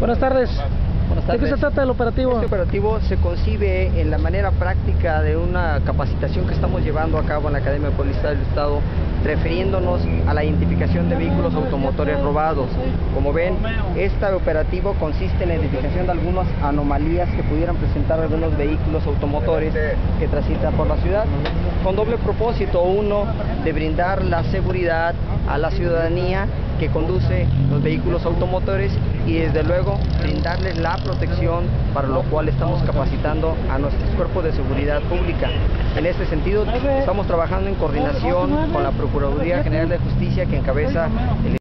Buenas tardes. Buenas tardes. ¿De qué se trata el operativo? Este operativo se concibe en la manera práctica de una capacitación que estamos llevando a cabo en la Academia de Policía del Estado, refiriéndonos a la identificación de vehículos automotores robados. Como ven, este operativo consiste en la identificación de algunas anomalías que pudieran presentar algunos vehículos automotores que transitan por la ciudad, con doble propósito: uno, de brindar la seguridad a la ciudadanía que conduce los vehículos automotores, y desde luego brindarles la protección, para lo cual estamos capacitando a nuestros cuerpos de seguridad pública. En este sentido, estamos trabajando en coordinación con la Procuraduría General de Justicia, que encabeza el